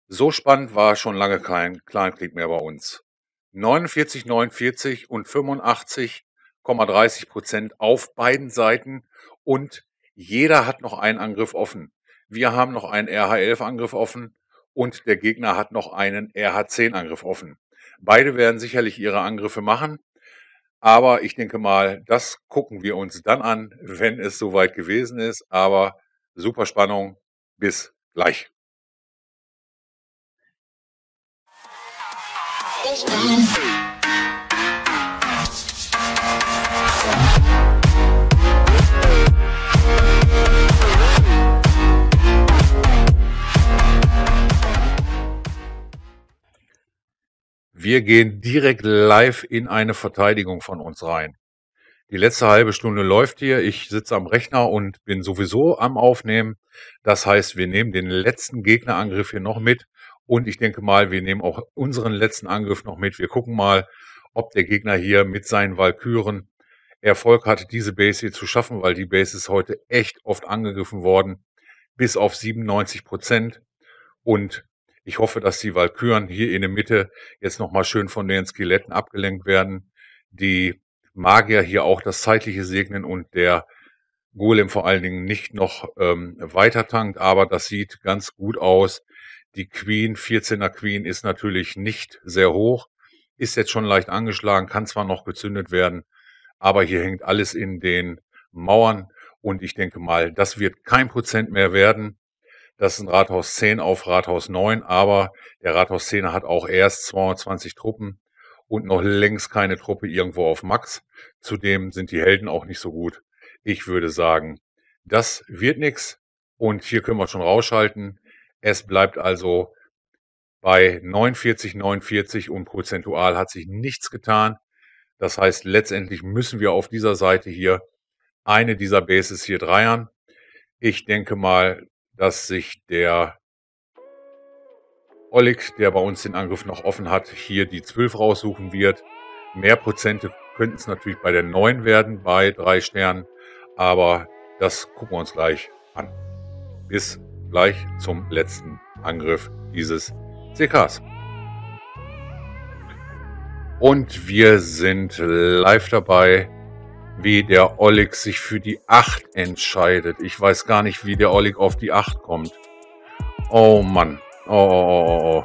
So spannend war schon lange kein Clankrieg mehr bei uns. 49, 49 und 85,30% auf beiden Seiten und jeder hat noch einen Angriff offen. Wir haben noch einen RH11-Angriff offen und der Gegner hat noch einen RH10-Angriff offen. Beide werden sicherlich ihre Angriffe machen, aber ich denke mal, das gucken wir uns dann an, wenn es soweit gewesen ist. Aber super Spannung, bis gleich. Wir gehen direkt live in eine Verteidigung von uns rein. Die letzte halbe Stunde läuft hier. Ich sitze am Rechner und bin sowieso am Aufnehmen. Das heißt, wir nehmen den letzten Gegnerangriff hier noch mit. Und ich denke mal, wir nehmen auch unseren letzten Angriff noch mit. Wir gucken mal, ob der Gegner hier mit seinen Walküren Erfolg hat, diese Base hier zu schaffen, weil die Base ist heute echt oft angegriffen worden, bis auf 97%. Und ich hoffe, dass die Walküren hier in der Mitte jetzt nochmal schön von den Skeletten abgelenkt werden. Die Magier hier auch das Zeitliche segnen und der Golem vor allen Dingen nicht noch weiter tankt, aber das sieht ganz gut aus. Die Queen, 14er Queen, ist natürlich nicht sehr hoch, ist jetzt schon leicht angeschlagen, kann zwar noch gezündet werden, aber hier hängt alles in den Mauern und ich denke mal, das wird kein Prozent mehr werden. Das ist ein Rathaus 10 auf Rathaus 9, aber der Rathaus 10er hat auch erst 220 Truppen und noch längst keine Truppe irgendwo auf Max. Zudem sind die Helden auch nicht so gut. Ich würde sagen, das wird nix und hier können wir schon rausschalten. Es bleibt also bei 49, 49 und prozentual hat sich nichts getan. Das heißt, letztendlich müssen wir auf dieser Seite hier eine dieser Bases hier dreiern. Ich denke mal, dass sich der Oleg, der bei uns den Angriff noch offen hat, hier die 12 raussuchen wird. Mehr Prozente könnten es natürlich bei der 9 werden, bei 3 Sternen. Aber das gucken wir uns gleich an. Bis gleich zum letzten Angriff dieses CKs. Und wir sind live dabei, wie der Oleg sich für die 8 entscheidet. Ich weiß gar nicht, wie der Oleg auf die 8 kommt. Oh Mann. Oh.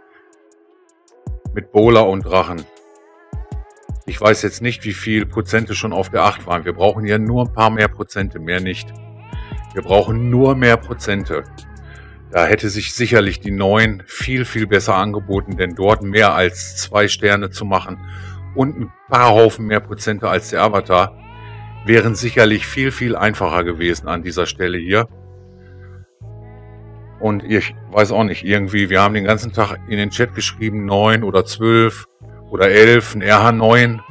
Mit Bowler und Drachen. Ich weiß jetzt nicht, wie viel Prozente schon auf der 8 waren. Wir brauchen ja nur ein paar mehr Prozente, mehr nicht. Wir brauchen nur mehr Prozente. Da hätte sich sicherlich die 9 viel, viel besser angeboten, denn dort mehr als 2 Sterne zu machen und ein paar Haufen mehr Prozente als der Avatar wären sicherlich viel, viel einfacher gewesen an dieser Stelle hier. Und ich weiß auch nicht, irgendwie, wir haben den ganzen Tag in den Chat geschrieben, 9 oder 12 oder 11, ein RH9.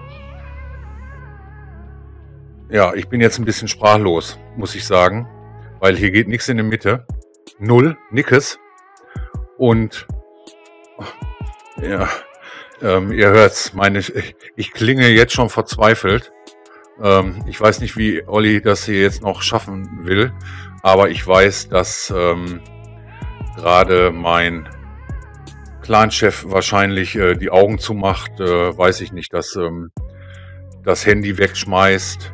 Ja, ich bin jetzt ein bisschen sprachlos, muss ich sagen, weil hier geht nichts in der Mitte. Null, nickes. Und ja, ihr hört's, ich klinge jetzt schon verzweifelt. Ich weiß nicht, wie Olli das hier jetzt noch schaffen will, aber ich weiß, dass gerade mein Clanchef wahrscheinlich die Augen zumacht, weiß ich nicht, dass das Handy wegschmeißt.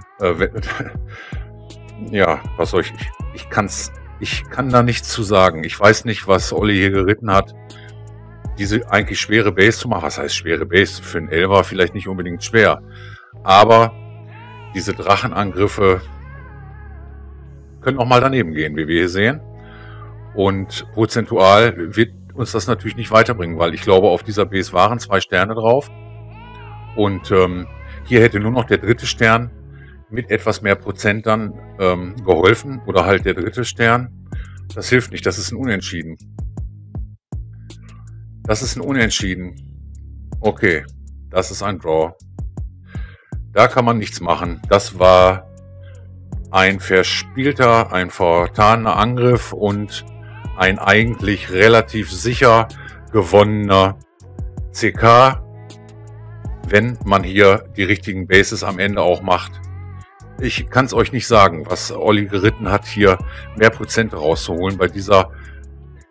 Ja, was soll ich kann da nichts zu sagen. Ich weiß nicht, was Olli hier geritten hat, diese eigentlich schwere Base zu machen. Was heißt schwere Base? Für einen Elfer vielleicht nicht unbedingt schwer. Aber diese Drachenangriffe können auch mal daneben gehen, wie wir hier sehen. Und prozentual wird uns das natürlich nicht weiterbringen, weil ich glaube, auf dieser Base waren 2 Sterne drauf. Und hier hätte nur noch der 3. Stern mit etwas mehr Prozent dann geholfen. Oder halt der 3. Stern. Das hilft nicht, das ist ein Unentschieden. Das ist ein Unentschieden. Okay, das ist ein Draw. Da kann man nichts machen. Das war ein verspielter, ein vertaner Angriff und ein eigentlich relativ sicher gewonnener CK, wenn man hier die richtigen Bases am Ende auch macht. Ich kann es euch nicht sagen, was Olli geritten hat, hier mehr Prozente rauszuholen bei dieser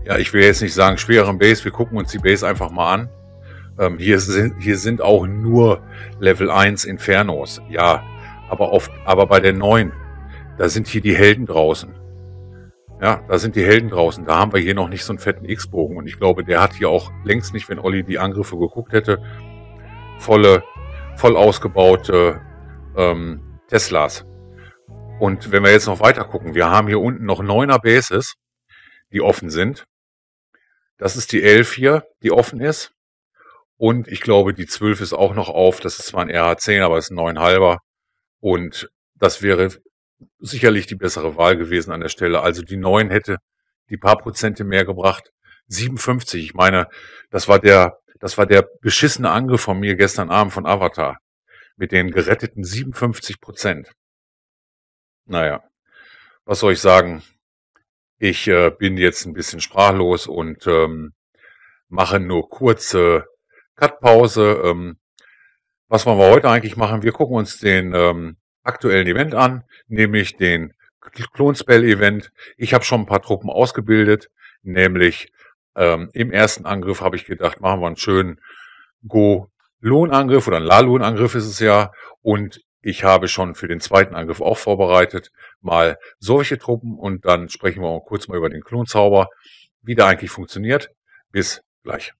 ja, ich will jetzt nicht sagen schwereren Base, wir gucken uns die Base einfach mal an. Hier sind auch nur Level 1 Infernos. Ja, aber bei der 9, da sind hier die Helden draußen. Ja, da sind die Helden draußen. Da haben wir hier noch nicht so einen fetten X-Bogen. Und ich glaube, der hat hier auch längst nicht, wenn Olli die Angriffe geguckt hätte, voll ausgebaute Teslas. Und wenn wir jetzt noch weiter gucken, wir haben hier unten noch 9er Bases, die offen sind. Das ist die 11 hier, die offen ist. Und ich glaube, die 12 ist auch noch auf. Das ist zwar ein RH10, aber es ist ein 9,5er. Und das wäre sicherlich die bessere Wahl gewesen an der Stelle. Also die 9 hätte die paar Prozente mehr gebracht. 57, ich meine, das war der beschissene Angriff von mir gestern Abend von Avatar. Mit den geretteten 57%. Naja, was soll ich sagen? Ich bin jetzt ein bisschen sprachlos und mache nur kurze Cut-Pause. Was wollen wir heute eigentlich machen? Wir gucken uns den aktuellen Event an, nämlich den Klonspell-Event. Ich habe schon ein paar Truppen ausgebildet, nämlich im ersten Angriff habe ich gedacht, machen wir einen schönen Go-Lohn-Angriff oder einen La-Lohn-Angriff ist es ja. Und ich habe schon für den zweiten Angriff auch vorbereitet, mal solche Truppen und dann sprechen wir auch kurz mal über den Klonzauber, wie der eigentlich funktioniert. Bis gleich.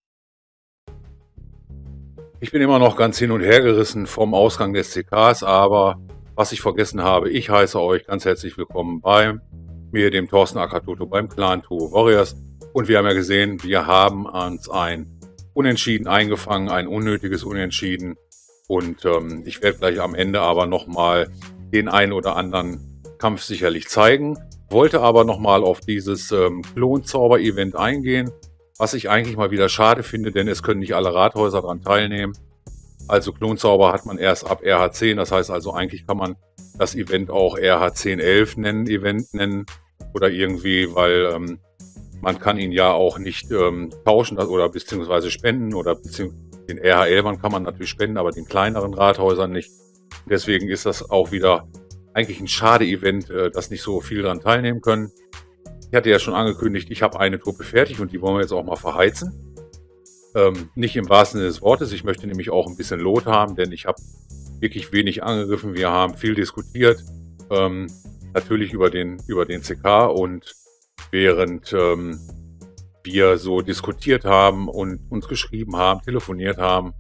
Ich bin immer noch ganz hin und her gerissen vom Ausgang des CKs, aber was ich vergessen habe, ich heiße euch ganz herzlich willkommen bei mir, dem Thorsten Akatoto, beim Clan Two Warriors. Und wir haben ja gesehen, wir haben uns ein Unentschieden eingefangen, ein unnötiges Unentschieden. Und ich werde gleich am Ende aber nochmal den einen oder anderen Kampf sicherlich zeigen. Wollte aber nochmal auf dieses Klonzauber-Event eingehen, was ich eigentlich mal wieder schade finde, denn es können nicht alle Rathäuser daran teilnehmen. Also Klonzauber hat man erst ab RH10, das heißt also eigentlich kann man das Event auch RH1011 Event nennen oder irgendwie, weil man kann ihn ja auch nicht tauschen oder beziehungsweise spenden oder beziehungsweise den RH11ern kann man natürlich spenden, aber den kleineren Rathäusern nicht. Deswegen ist das auch wieder eigentlich ein Schade-Event, dass nicht so viel daran teilnehmen können. Ich hatte ja schon angekündigt, ich habe eine Truppe fertig und die wollen wir jetzt auch mal verheizen. Nicht im wahrsten Sinne des Wortes, ich möchte nämlich auch ein bisschen Lot haben, denn ich habe wirklich wenig angegriffen. Wir haben viel diskutiert, natürlich über den CK und während wir so diskutiert haben und uns geschrieben haben, telefoniert haben,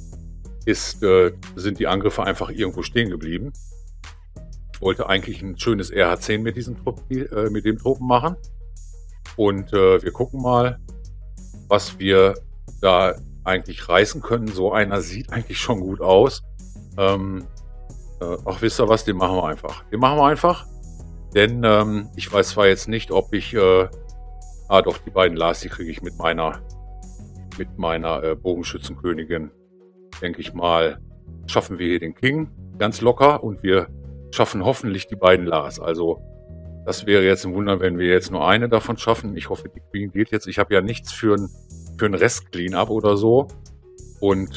sind die Angriffe einfach irgendwo stehen geblieben. Ich wollte eigentlich ein schönes RH10 mit dem Truppen machen. Und wir gucken mal, was wir da eigentlich reißen können. So einer sieht eigentlich schon gut aus. Ach, wisst ihr was, den machen wir einfach. Den machen wir einfach, denn ich weiß zwar jetzt nicht, ob ich... doch, die beiden Lars, die kriege ich mit meiner Bogenschützenkönigin, denke ich mal, schaffen wir hier den King ganz locker und wir schaffen hoffentlich die beiden Lars. Also das wäre jetzt ein Wunder, wenn wir jetzt nur eine davon schaffen. Ich hoffe, die Queen geht jetzt. Ich habe ja nichts für ein Rest-Cleanup oder so und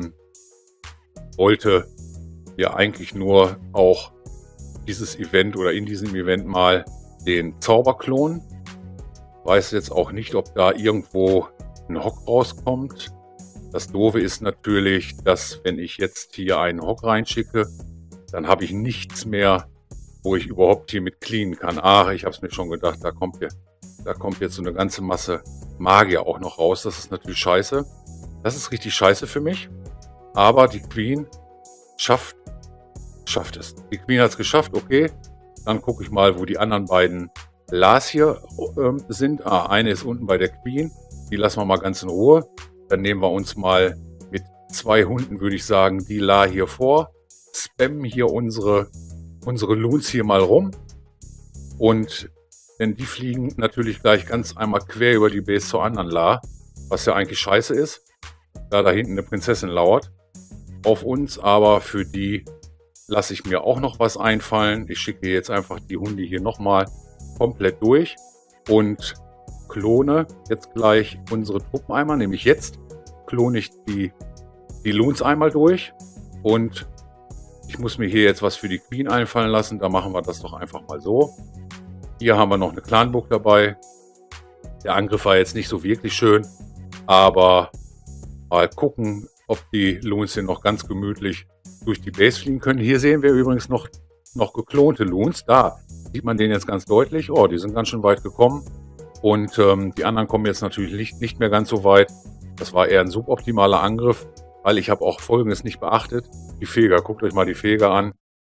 wollte ja eigentlich nur auch dieses Event oder in diesem Event mal den Zauber klonen. Weiß jetzt auch nicht, ob da irgendwo ein Hock rauskommt. Das Doofe ist natürlich, dass wenn ich jetzt hier einen Hock reinschicke, dann habe ich nichts mehr, wo ich überhaupt hier mit cleanen kann. Ach, ich habe es mir schon gedacht, da kommt jetzt so eine ganze Masse Magier auch noch raus. Das ist natürlich scheiße. Das ist richtig scheiße für mich. Aber die Queen schafft es. Die Queen hat es geschafft, okay. Dann gucke ich mal, wo die anderen beiden Lars hier sind. Eine ist unten bei der Queen. Die lassen wir mal ganz in Ruhe. Dann nehmen wir uns mal mit 2 Hunden, würde ich sagen, die La hier vor. Spammen hier unsere Loons hier mal rum. Und denn die fliegen natürlich gleich ganz einmal quer über die Base zur anderen La. Was ja eigentlich scheiße ist. Da hinten eine Prinzessin lauert auf uns. Aber für die lasse ich mir auch noch was einfallen. Ich schicke jetzt einfach die Hunde hier nochmal komplett durch und klone jetzt gleich unsere Truppen einmal, nämlich jetzt klone ich die Loons einmal durch und ich muss mir hier jetzt was für die Queen einfallen lassen, da machen wir das doch einfach mal so. Hier haben wir noch eine Clanburg dabei, Der Angriff war jetzt nicht so wirklich schön, aber mal gucken, ob die Loons hier noch ganz gemütlich durch die Base fliegen können. Hier sehen wir übrigens noch geklonte Loons. Da sieht man den jetzt ganz deutlich. Oh, die sind ganz schön weit gekommen. Und die anderen kommen jetzt natürlich nicht mehr ganz so weit. Das war eher ein suboptimaler Angriff, weil ich habe auch Folgendes nicht beachtet. Die Feger, guckt euch mal die Feger an.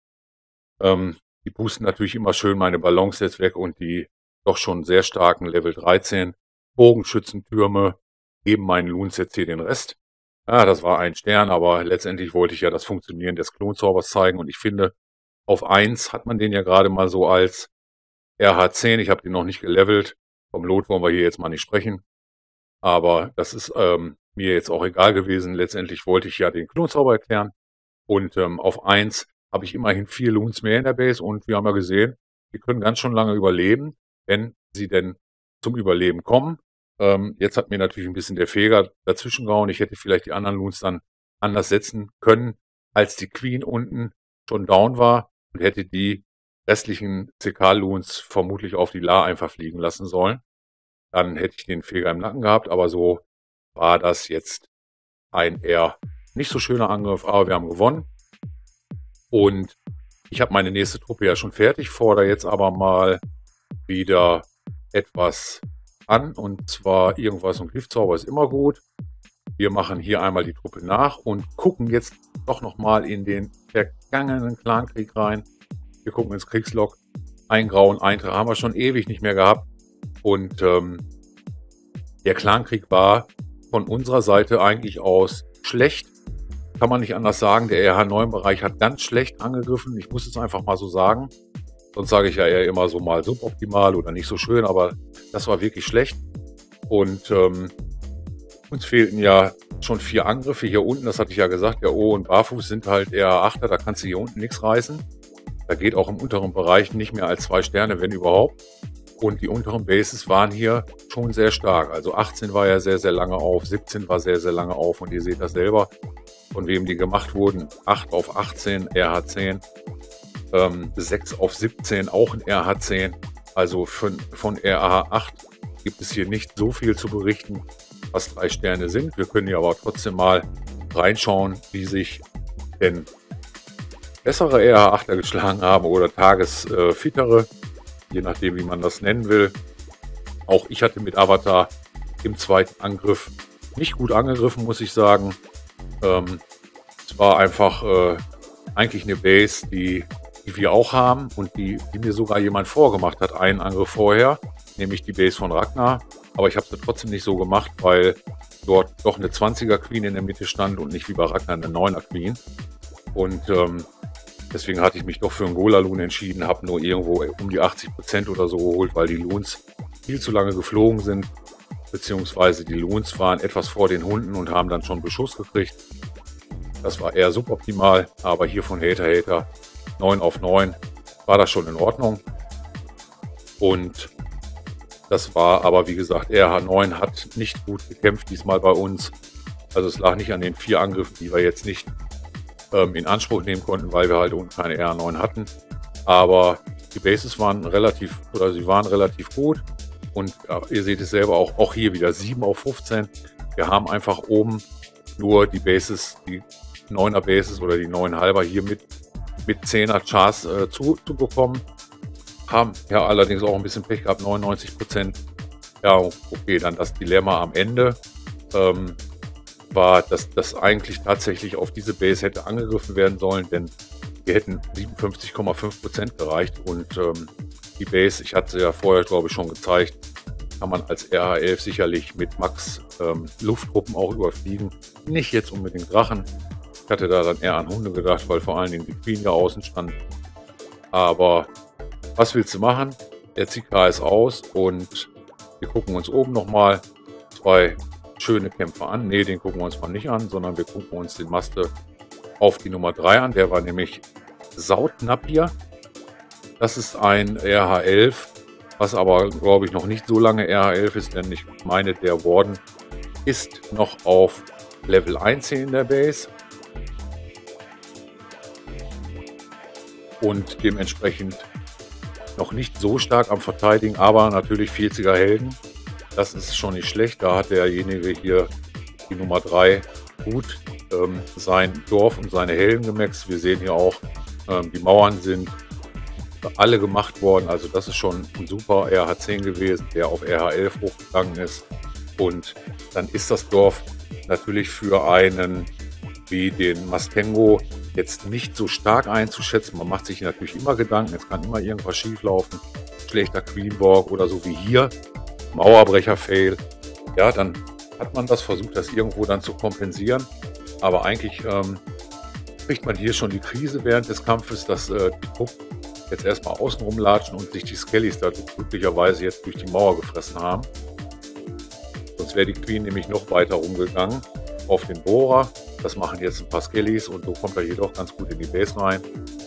Die boosten natürlich immer schön meine Ballons jetzt weg und die doch schon sehr starken Level 13 Bogenschützentürme geben meinen Loons jetzt hier den Rest. Ja, das war ein Stern, aber letztendlich wollte ich ja das Funktionieren des Klonzaubers zeigen und ich finde, auf 1 hat man den ja gerade mal so als RH10. Ich habe den noch nicht gelevelt. Vom Lot wollen wir hier jetzt mal nicht sprechen. Aber das ist mir jetzt auch egal gewesen. Letztendlich wollte ich ja den Klonzauber erklären. Und auf 1 habe ich immerhin 4 Loons mehr in der Base. Und wir haben ja gesehen, die können ganz schön lange überleben, wenn sie denn zum Überleben kommen. Jetzt hat mir natürlich ein bisschen der Feger dazwischen gehauen. Ich hätte vielleicht die anderen Loons dann anders setzen können, als die Queen unten schon down war. Und hätte die restlichen CK-Loons vermutlich auf die La einfach fliegen lassen sollen. Dann hätte ich den Feger im Nacken gehabt, aber so war das jetzt ein eher nicht so schöner Angriff, aber wir haben gewonnen. Und ich habe meine nächste Truppe ja schon fertig, fordere jetzt aber mal wieder etwas an, und zwar irgendwas, und Giftzauber ist immer gut. Wir machen hier einmal die Truppe nach und gucken jetzt doch nochmal in den vergangenen Clankrieg rein. Wir gucken ins Kriegslog. Ein grauen Eintrag haben wir schon ewig nicht mehr gehabt. Und der Clankrieg war von unserer Seite eigentlich aus schlecht. Kann man nicht anders sagen. Der RH9-Bereich hat ganz schlecht angegriffen. Ich muss es einfach mal so sagen. Sonst sage ich ja eher immer so mal suboptimal oder nicht so schön. Aber das war wirklich schlecht. Und uns fehlten ja schon 4 Angriffe hier unten. Das hatte ich ja gesagt. Der O und Barfuß sind halt eher 8er. Da kannst du hier unten nichts reißen. Da geht auch im unteren Bereich nicht mehr als 2 Sterne, wenn überhaupt. Und die unteren Bases waren hier schon sehr stark. Also 18 war ja sehr, sehr lange auf, 17 war sehr, sehr lange auf. Und ihr seht das selber, von wem die gemacht wurden. 8 auf 18, RH10. 6 auf 17, auch ein RH10. Also von RH8 gibt es hier nicht so viel zu berichten, was 3 Sterne sind. Wir können hier aber trotzdem mal reinschauen, wie sich denn bessere RH8er geschlagen haben oder tagesfittere, je nachdem, wie man das nennen will. Auch ich hatte mit Avatar im zweiten Angriff nicht gut angegriffen, muss ich sagen. Es war einfach eigentlich eine Base, die wir auch haben und die mir sogar jemand vorgemacht hat, einen Angriff vorher, nämlich die Base von Ragnar. Aber ich habe es trotzdem nicht so gemacht, weil dort doch eine 20er Queen in der Mitte stand und nicht wie bei Ragnar eine 9er Queen. Und deswegen hatte ich mich doch für einen Gola-Loon entschieden, habe nur irgendwo um die 80% oder so geholt, weil die Loons viel zu lange geflogen sind, beziehungsweise die Loons waren etwas vor den Hunden und haben dann schon Beschuss gekriegt. Das war eher suboptimal, aber hier von Hater 9 auf 9 war das schon in Ordnung. Und das war aber, wie gesagt, RH9 hat nicht gut gekämpft diesmal bei uns. Also es lag nicht an den 4 Angriffen, die wir jetzt nicht in Anspruch nehmen konnten, weil wir halt unten keine RH9 hatten. Aber die Bases waren relativ gut. Und ihr seht es selber auch hier wieder 7 auf 15. Wir haben einfach oben nur die Bases, die 9er Bases oder die 9,5er hier mit 10er Chars zu bekommen. Haben ja allerdings auch ein bisschen Pech gehabt, 99%. Ja, okay, dann das Dilemma am Ende war, dass das eigentlich tatsächlich auf diese Base hätte angegriffen werden sollen, denn wir hätten 57,5% gereicht und die Base, ich hatte sie ja vorher, glaube ich, schon gezeigt, kann man als RH11 sicherlich mit Max Lufttruppen auch überfliegen. Nicht jetzt unbedingt Drachen. Ich hatte da dann eher an Hunde gedacht, weil vor allen Dingen die Queen ja außen stand. Aber was willst du machen? Der CK ist aus und wir gucken uns oben nochmal 2 schöne Kämpfer an. Ne, den gucken wir uns mal nicht an, sondern wir gucken uns den Maste auf die Nummer 3 an. Der war nämlich sauknapp hier. Das ist ein RH11, was aber, glaube ich, noch nicht so lange RH11 ist, denn ich meine, der Warden ist noch auf Level 1 hier in der Base. Und dementsprechend noch nicht so stark am Verteidigen, aber natürlich 40er Helden. Das ist schon nicht schlecht. Da hat derjenige hier, die Nummer 3, gut sein Dorf und seine Helden gemaxt. Wir sehen hier auch, die Mauern sind alle gemacht worden. Also das ist schon super RH10 gewesen, der auf RH11 hochgegangen ist. Und dann ist das Dorf natürlich für einen wie den Mastengo jetzt nicht so stark einzuschätzen. Man macht sich natürlich immer Gedanken, es kann immer irgendwas schief laufen. Schlechter Queenborg oder so wie hier, Mauerbrecher-Fail. Ja, dann hat man das versucht, das irgendwo dann zu kompensieren. Aber eigentlich kriegt man hier schon die Krise während des Kampfes, dass die Truppen jetzt erstmal außen rumlatschen und sich die Skellys da glücklicherweise jetzt durch die Mauer gefressen haben. Sonst wäre die Queen nämlich noch weiter rumgegangen auf den Bohrer. Das machen jetzt ein paar Skellys und so kommt er jedoch ganz gut in die Base rein.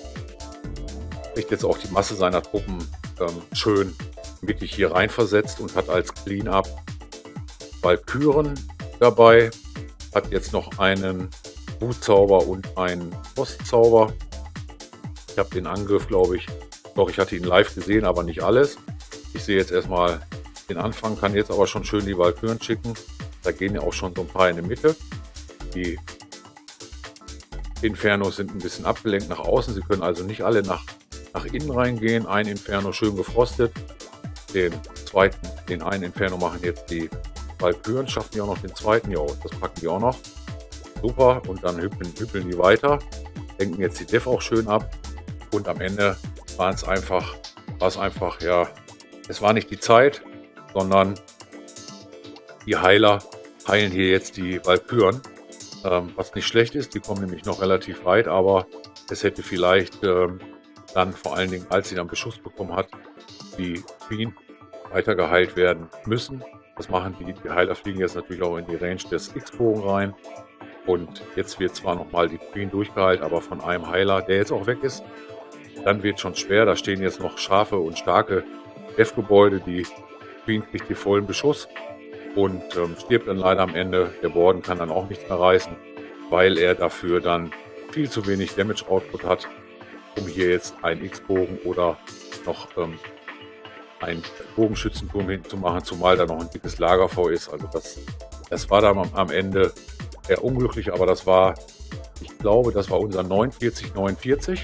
Kriegt jetzt auch die Masse seiner Truppen schön mittig hier rein versetzt und hat als Clean-Up Walküren dabei. Hat jetzt noch einen Wutzauber und einen Postzauber. Ich habe den Angriff, glaube ich, doch, ich hatte ihn live gesehen, aber nicht alles. Ich sehe jetzt erstmal den Anfang, kann jetzt aber schon schön die Walküren schicken. Da gehen ja auch schon so ein paar in die Mitte. Die Infernos sind ein bisschen abgelenkt nach außen. Sie können also nicht alle nach innen reingehen. Ein Inferno schön gefrostet. Den zweiten, den einen Inferno machen jetzt die Walküren. Schaffen die auch noch den zweiten? Ja, das packen die auch noch. Super. Und dann hüppeln die weiter. Denken jetzt die Def auch schön ab. Und am Ende war es einfach, ja, es war nicht die Zeit, sondern die Heiler heilen hier jetzt die Walküren. Was nicht schlecht ist, die kommen nämlich noch relativ weit, aber es hätte vielleicht dann vor allen Dingen, als sie dann Beschuss bekommen hat, die Queen weiter geheilt werden müssen. Das machen die Heiler fliegen jetzt natürlich auch in die Range des X-Bogen rein. Und jetzt wird zwar nochmal die Queen durchgeheilt, aber von einem Heiler, der jetzt auch weg ist, dann wird schon schwer. Da stehen jetzt noch scharfe und starke Def-Gebäude. Die Queen kriegt die vollen Beschuss und stirbt dann leider am Ende. Der Borden kann dann auch nichts mehr reißen, weil er dafür dann viel zu wenig Damage-Output hat, um hier jetzt einen X-Bogen oder noch einen Bogenschützenturm hinzumachen, zumal da noch ein dickes Lagerfeuer ist. Also das war dann am Ende eher unglücklich, aber das war, ich glaube, das war unser 49-49.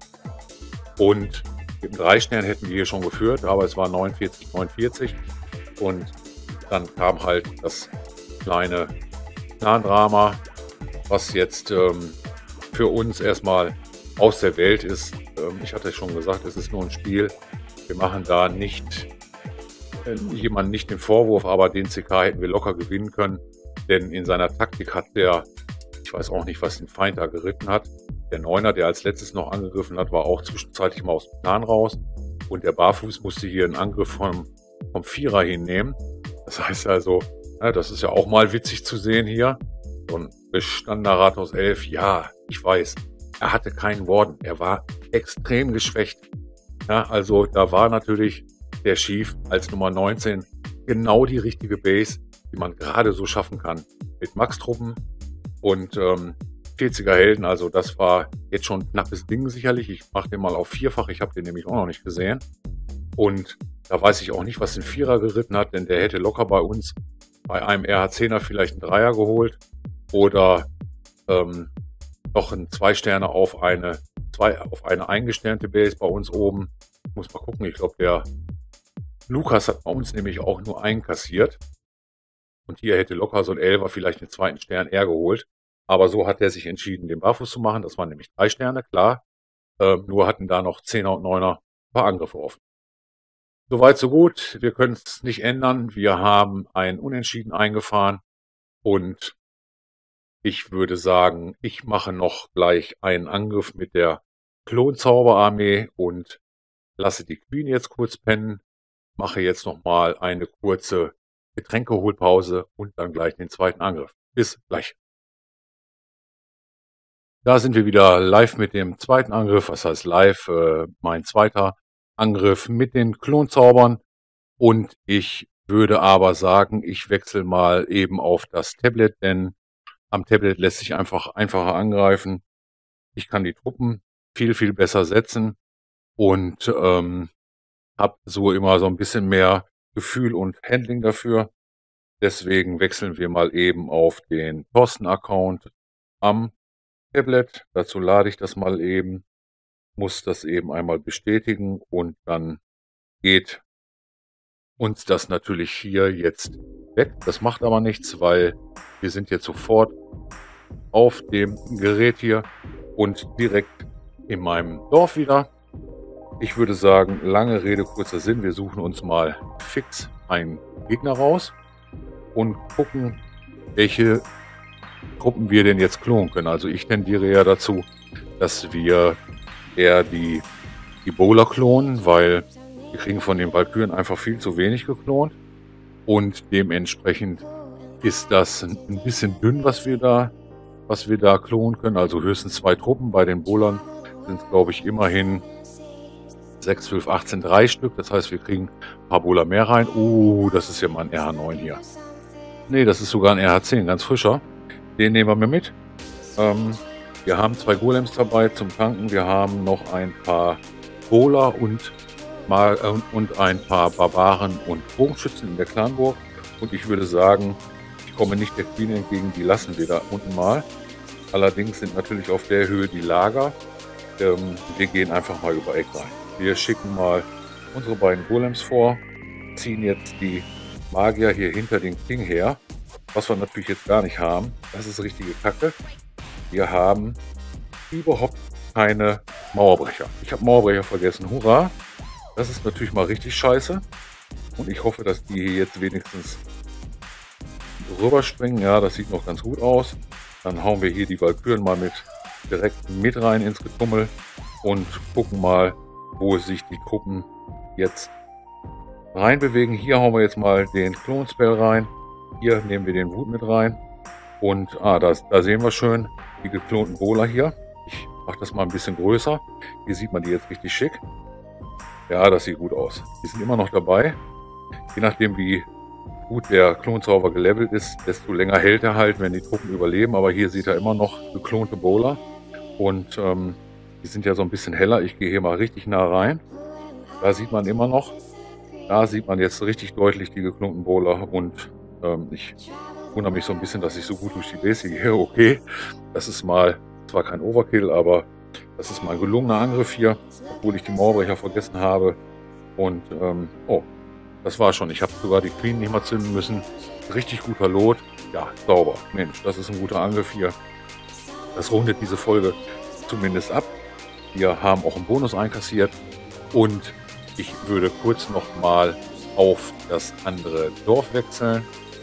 Und mit dem 3-Stern hätten wir hier schon geführt, aber es war 49-49. Und dann kam halt das kleine Clan-Drama, was jetzt für uns erstmal aus der Welt ist. Ich hatte schon gesagt, es ist nur ein Spiel. Wir machen da nicht jemanden nicht den Vorwurf, aber den CK hätten wir locker gewinnen können. Denn in seiner Taktik hat der, ich weiß auch nicht, was den Feind da geritten hat. Der Neuner, der als letztes noch angegriffen hat, war auch zwischenzeitlich mal aus dem Plan raus. Und der Barfuß musste hier einen Angriff vom Vierer hinnehmen. Das heißt also, ja, das ist ja auch mal witzig zu sehen hier. So ein bestandener Rathaus 11, ja, ich weiß, er hatte keinen Warden. Er war extrem geschwächt. Ja, also da war natürlich der Chief als Nummer 19 genau die richtige Base, die man gerade so schaffen kann. Mit Max-Truppen und 40er Helden, also das war jetzt schon ein knappes Ding sicherlich. Ich mache den mal auf vierfach, ich habe den nämlich auch noch nicht gesehen. Und da weiß ich auch nicht, was den Vierer geritten hat, denn der hätte locker bei uns bei einem RH10er vielleicht einen Dreier geholt oder noch einen 2-Sterne auf eine eingesternte Base bei uns oben. Ich muss mal gucken, ich glaube der Lukas hat bei uns nämlich auch nur einen kassiert. Und hier hätte locker so ein 11er vielleicht den zweiten Stern eher geholt. Aber so hat er sich entschieden, den Barfuß zu machen. Das waren nämlich 3 Sterne, klar. Nur hatten da noch 10er und 9er ein paar Angriffe offen. Soweit, so gut. Wir können es nicht ändern. Wir haben ein Unentschieden eingefahren. Und ich würde sagen, ich mache noch gleich einen Angriff mit der Klonzauberarmee und lasse die Queen jetzt kurz pennen. Mache jetzt nochmal eine kurze Getränkeholpause und dann gleich den zweiten Angriff. Bis gleich. Da sind wir wieder live mit dem zweiten Angriff. Was heißt live? Mein zweiter Angriff mit den Klonzaubern. Und ich würde aber sagen, ich wechsle mal eben auf das Tablet, denn am Tablet lässt sich einfacher angreifen. Ich kann die Truppen viel besser setzen und habe so immer so ein bisschen mehr Gefühl und Handling dafür. Deswegen wechseln wir mal eben auf den Thorsten-Account am Tablet. Dazu lade ich das mal eben, muss das eben einmal bestätigen und dann geht uns das natürlich hier jetzt weg. Das macht aber nichts, weil wir sind jetzt sofort auf dem Gerät hier und direkt in meinem Dorf wieder. Ich würde sagen, lange Rede, kurzer Sinn. Wir suchen uns mal fix einen Gegner raus und gucken, welche Truppen wir denn jetzt klonen können. Also ich tendiere ja dazu, dass wir eher die Bowler klonen, weil wir kriegen von den Valkyren einfach viel zu wenig geklont. Und dementsprechend ist das ein bisschen dünn, was wir da klonen können. Also höchstens 2 Truppen. Bei den Bowlern sind es, glaube ich, immerhin 6, 12, 18, 3 Stück. Das heißt, wir kriegen ein paar Bowler mehr rein. Das ist ja mal ein RH9 hier. Nee, das ist sogar ein RH10, ganz frischer. Den nehmen wir mit. Wir haben 2 Golems dabei zum Tanken. Wir haben noch ein paar Bowler und ein paar Barbaren und Bogenschützen in der Clanburg. Und ich würde sagen, ich komme nicht der Queen entgegen, die lassen wir da unten mal. Allerdings sind natürlich auf der Höhe die Lager. Wir gehen einfach mal über Eck rein. Wir schicken mal unsere beiden Golems vor, ziehen jetzt die Magier hier hinter den King her. Was wir natürlich jetzt gar nicht haben, das ist richtige Kacke. Wir haben überhaupt keine Mauerbrecher. Ich habe Mauerbrecher vergessen, hurra! Das ist natürlich mal richtig scheiße. Und ich hoffe, dass die hier jetzt wenigstens rüberspringen. Ja, das sieht noch ganz gut aus. Dann hauen wir hier die Valkyren mal direkt mit rein ins Getummel und gucken mal, wo sich die Truppen jetzt reinbewegen. Hier hauen wir jetzt mal den Klonspell rein. Hier nehmen wir den Wut mit rein. Und da sehen wir schön die geklonten Bowler hier. Ich mache das mal ein bisschen größer. Hier sieht man die jetzt richtig schick. Ja, das sieht gut aus. Die sind immer noch dabei. Je nachdem, wie gut der Klonzauber gelevelt ist, desto länger hält er halt, wenn die Truppen überleben. Aber hier sieht er immer noch geklonte Bowler. Und die sind ja so ein bisschen heller. Ich gehe hier mal richtig nah rein. Da sieht man immer noch. Da sieht man jetzt richtig deutlich die geklonten Bowler. Und ich wundere mich so ein bisschen, dass ich so gut durch die Base gehe. Okay, das ist mal zwar kein Overkill, aber das ist mal ein gelungener Angriff hier, obwohl ich die Mauerbrecher vergessen habe. Und das war schon. Ich habe sogar die Queen nicht mal zünden müssen. Richtig guter Lot. Ja, sauber. Mensch, das ist ein guter Angriff hier. Das rundet diese Folge zumindest ab. Wir haben auch einen Bonus einkassiert. Und ich würde kurz noch mal auf das andere Dorf wechseln.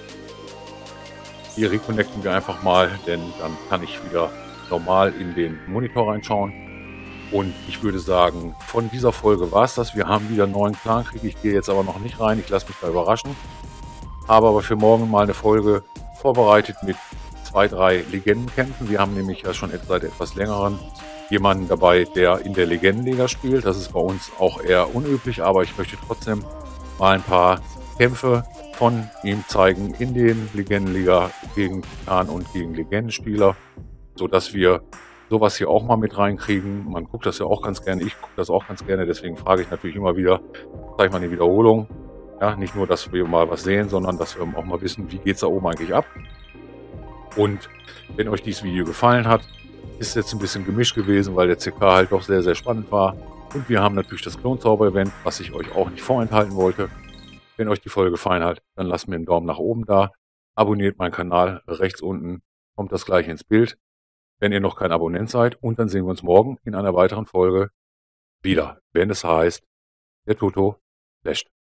Hier reconnecten wir einfach mal, denn dann kann ich wieder normal in den Monitor reinschauen. Und ich würde sagen, von dieser Folge war es das. Wir haben wieder einen neuen Clankrieg. Ich gehe jetzt aber noch nicht rein. Ich lasse mich da überraschen. Habe aber für morgen mal eine Folge vorbereitet mit 2, 3 Legendenkämpfen. Wir haben nämlich ja schon seit etwas längerem jemanden dabei, der in der Legendenliga spielt. Das ist bei uns auch eher unüblich, aber ich möchte trotzdem mal ein paar Kämpfe von ihm zeigen in den Legendenliga gegen Titan und gegen Legendenspieler, sodass wir sowas hier auch mal mit reinkriegen. Man guckt das ja auch ganz gerne, ich gucke das auch ganz gerne, deswegen frage ich natürlich immer wieder, zeige ich mal eine Wiederholung. Ja, nicht nur, dass wir mal was sehen, sondern dass wir auch mal wissen, wie geht es da oben eigentlich ab. Und wenn euch dieses Video gefallen hat, ist jetzt ein bisschen gemischt gewesen, weil der CK halt doch sehr, sehr spannend war. Und wir haben natürlich das Klonzauber-Event, was ich euch auch nicht vorenthalten wollte. Wenn euch die Folge gefallen hat, dann lasst mir einen Daumen nach oben da. Abonniert meinen Kanal, rechts unten kommt das gleich ins Bild, wenn ihr noch kein Abonnent seid. Und dann sehen wir uns morgen in einer weiteren Folge wieder, wenn es heißt, der Toto lässt.